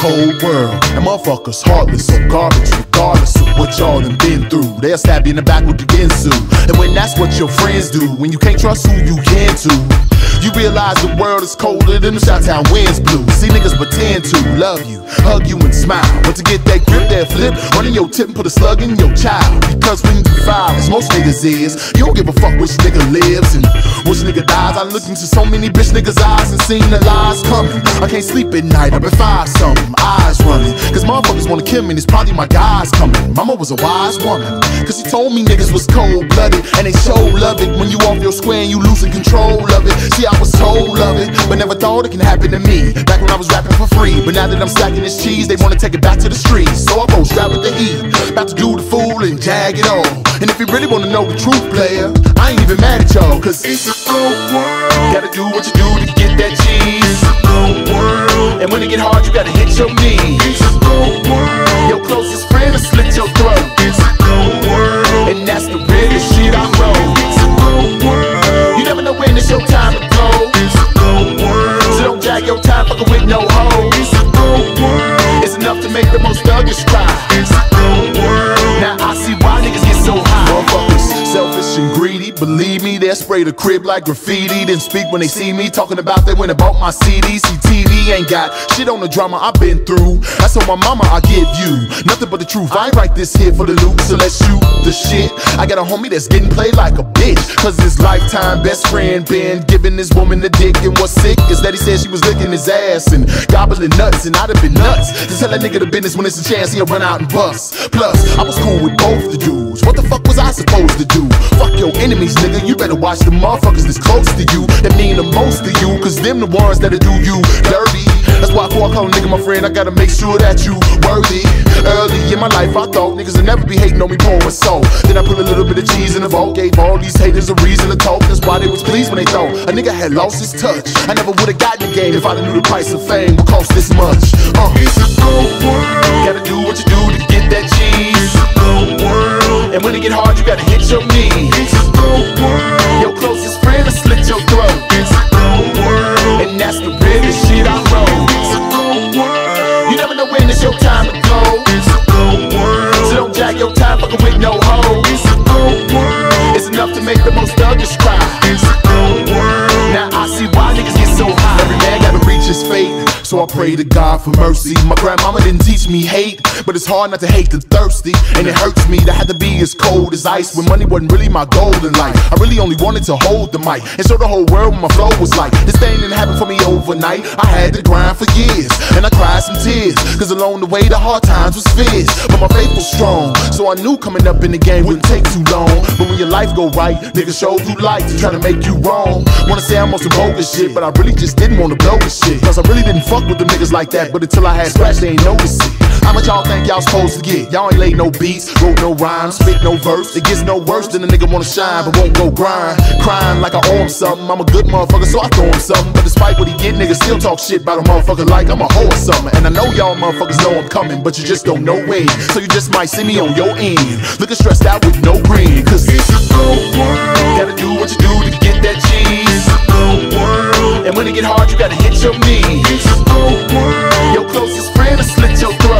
cold world, and motherfuckers heartless or garbage, regardless of what y'all done been through. They'll stab you in the back with the Ginsu. And when that's what your friends do, when you can't trust who you can to, you realize the world is colder than the Chi-Town winds blue. See niggas pretend to love you, hug you and smile, but to get that grip, that flip, running your tip and put a slug in your child. Because when you file, as most niggas is, you don't give a fuck which nigga lives and which nigga dies. I looked into so many bitch niggas' eyes and seen the lies coming. I can't sleep at night, I've been five something, eyes running, cause motherfuckers wanna kill me and it's probably my guys coming. Mama was a wise woman, cause she told me niggas was cold-blooded, and they show love it when you off your square and you losing control of it. See, I was told of it, but never thought it can happen to me. Back when I was rapping for free, but now that I'm stacking this cheese, they wanna take it back to the streets. So I go strap with the heat, about to do the fool and jag it all. And if you really wanna know the truth, player, I ain't even mad at y'all, cause it's a cold world. Gotta do what you do to get that cheese. It's a cold world. And when it get hard, you gotta hit your knees. It's a cold world. Your closest friend will slit your throat. It's a cold world. And that's the realest shit I wrote. It's a cold world. You never know when it's your time to go. It's a cold world. So don't drag your time fucking with no hoe. It's a cold world. It's enough to make the most thuggish cry. It's a cold world. Now I see why niggas get so high. Motherfuckers selfish and greedy, believe me, they'll spray the crib like graffiti, then speak when they see me talking about they went and bought my CD. See, TV ain't got shit on the drama I've been through. I told my mama I give you nothing but the truth. I ain't write this here for the loot, so let's shoot the shit. I got a homie that's getting played like a bitch, cause his lifetime best friend been giving this woman the dick. And what's sick is that he said she was licking his ass and gobbling nuts, and I'd have been nuts to tell that nigga the business when it's a chance he'll run out and bust. Plus, I was cool with both the dudes. What the fuck was I supposed to do? Fuck your enemies, nigga. You better watch the motherfuckers that's close to you, that mean the most to you, cause them the ones that'll do you dirty. That's why before I call a nigga my friend, I gotta make sure that you worthy. Early in my life, I thought niggas would never be hating on me pouring soul. Then I put a little bit of cheese in the vault, gave all these haters a reason to talk. That's why they was pleased when they thought a nigga had lost his touch. I never would've gotten the game if I knew the price of fame would cost this much. It's a cold world. Gotta do what you do to get that cheese. It's a cold world. And when it get hard, you gotta hit your knees. It's a cold world. Your closest friend will slit your throat. It's a cold world. And that's the realest shit I wrote. It's a cold world. You never know when it's your time to go. It's a cold world. So don't jack your time fucking with no hoe. It's a cold world. It's enough to make the most thuggish cry. It's a cold world. Now I see why niggas get so high. Every man gotta reach his fate, so I pray to God for mercy. My grandmama didn't teach me hate, but it's hard not to hate the thirsty. And it hurts me to have to be as cold as ice when money wasn't really my goal in life. I really only wanted to hold the mic and show the whole world what my flow was like. This thing didn't happen for me overnight. I had to grind for years, and I cried some tears, cause along the way the hard times was fierce. But my faith was strong, so I knew coming up in the game wouldn't take too long. But when your life go right, niggas show you light to try to make you wrong. Wanna say I'm on some bogus shit, but I really just didn't wanna blow this shit, cause I really didn't fuck with them niggas like that. But until I had scratch, they ain't notice it. How much y'all think y'all supposed to get? Y'all ain't laid no beats, wrote no rhymes, spit no verse. It gets no worse than a nigga wanna shine but won't go grind. Crying like I owe him something. I'm a good motherfucker, so I throw him something. But despite what he get, niggas still talk shit about a motherfucker like I'm a hoe or something. And I know y'all motherfuckers know I'm coming, but you just don't know when. So you just might see me on your end, looking stressed out with no grin, cause it's a cold world. Gotta do what you do to get that cheese. It's a cold world. And when it get hard, you gotta hit your knees. It's a cold world. Your closest friend will slit your throat.